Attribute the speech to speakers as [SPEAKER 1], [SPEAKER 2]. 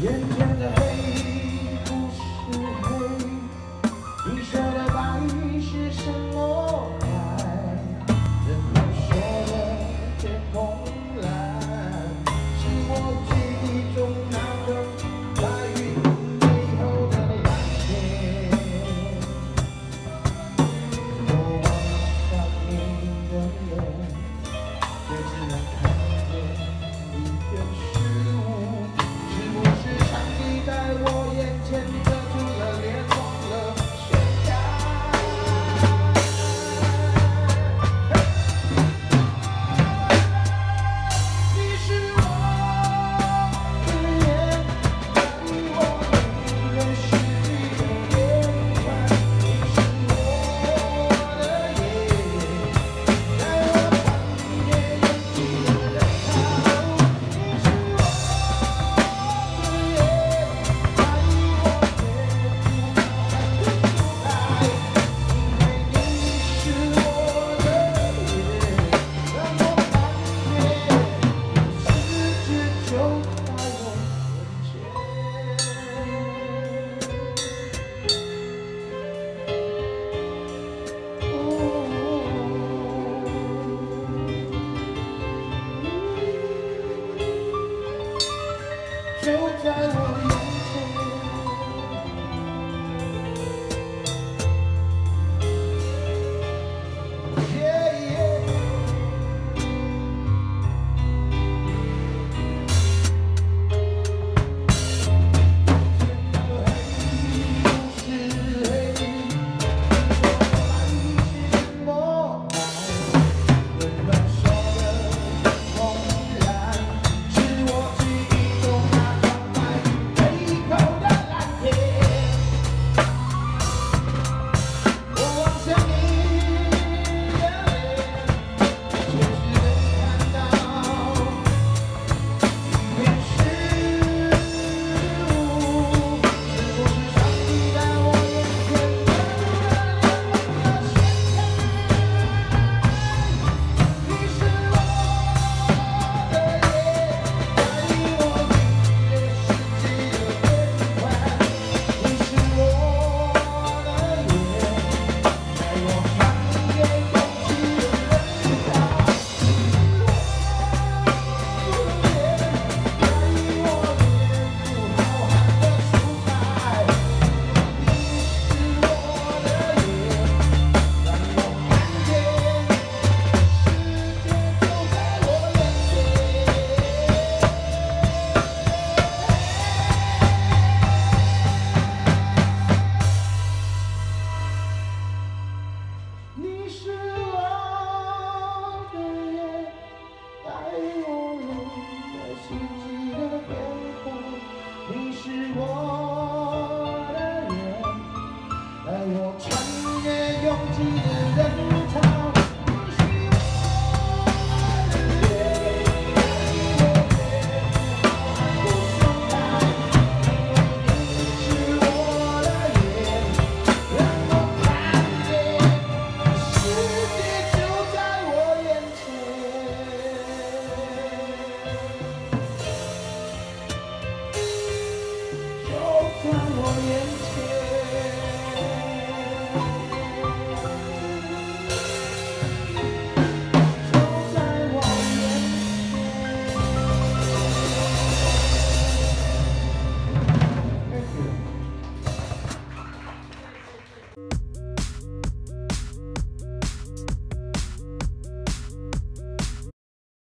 [SPEAKER 1] 眼前的黑不是黑，你说的白是什么白？人们说的天空蓝，是我记忆中那种白云背后的蓝天。我望向你的脸，却只能看见一片虚无。 上帝在我眼前遮住了脸，忘了悬崖。你是我的眼，带我领略四季的变幻。你是我的夜，带我穿越拥挤的人潮。你是我的夜。 就在我眼你是我的夜，带我领略四季的变化。你是我的夜，带我穿越拥挤的人潮。你是我的夜，带我松开。你是我的夜，让我看见。 世界就在我眼前，就在我眼前。